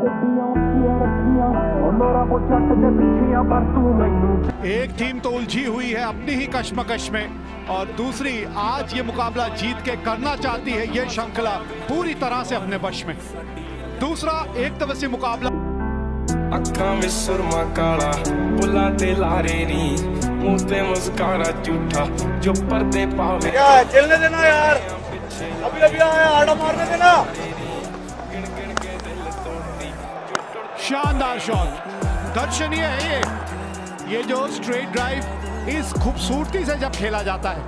एक टीम तो उलझी हुई है अपनी ही कश्मकश में और दूसरी आज ये मुकाबला जीत के करना चाहती है ये श्रृंखला पूरी तरह से अपने वश में। दूसरा एक दिवसीय मुकाबला। अखा में सुरमा काला बुला ते लारे नी मुंह पे मुस्कारा झूठा जो पर्दे पावे। क्या है चलने देना यार, अभी अभी आया आड़ा मारने देना। शानदार शॉट, दर्शनीय है ये जो स्ट्रेट ड्राइव इस खूबसूरती से जब खेला जाता है।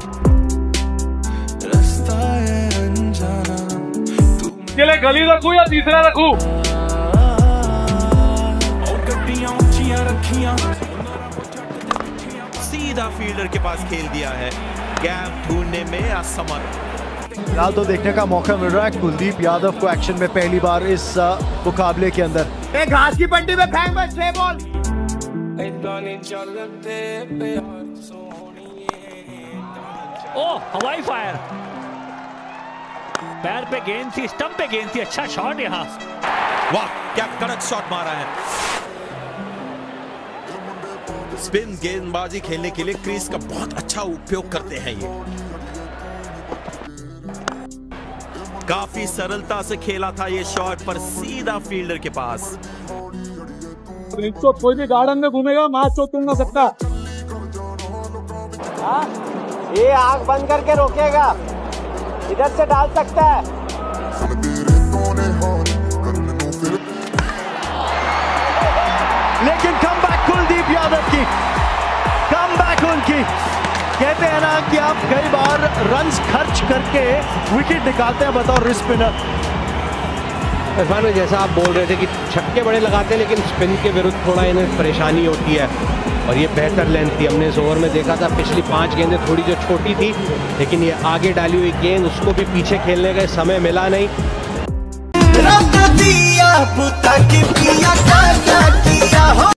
चले गली रखूं या तीसरा रखूं? सीधा फील्डर के पास खेल दिया है, गैप ढूंढने में असमर्थ। फिलहाल तो देखने का मौका मिल रहा है कुलदीप यादव को एक्शन में पहली बार इस मुकाबले के अंदर। घास की पट्टी में फेंक बस 6 बॉल। ओह हवाई फायर, पैर पे गेंद थी, स्टंप पे गेंद थी। अच्छा शॉट यहाँ। वाह क्या कड़क शॉट मारा है। स्पिन गेंदबाजी खेलने के लिए क्रीज का बहुत अच्छा उपयोग करते हैं ये। काफी सरलता से खेला था ये शॉट पर सीधा फील्डर के पास। तो कोई भी गार्डन में घूमेगा मैच तो तुम ना सकता। ये आंख बंद करके रोकेगा, इधर से डाल सकता है। लेकिन कम बैक कुलदीप यादव की, कम बैक उनकी। कहते हैं ना कि आप कई बार रन्स खर्च करके विकेट निकालते हैं बतौर स्पिनर। इरफान भाई जैसा आप बोल रहे थे कि छक्के बड़े लगाते हैं लेकिन स्पिन के विरुद्ध थोड़ा इन्हें परेशानी होती है और ये बेहतर लेंथ थी। हमने इस ओवर में देखा था पिछली 5 गेंदें थोड़ी जो छोटी थी लेकिन ये आगे डाली हुई गेंद उसको भी पीछे खेलने का समय मिला नहीं।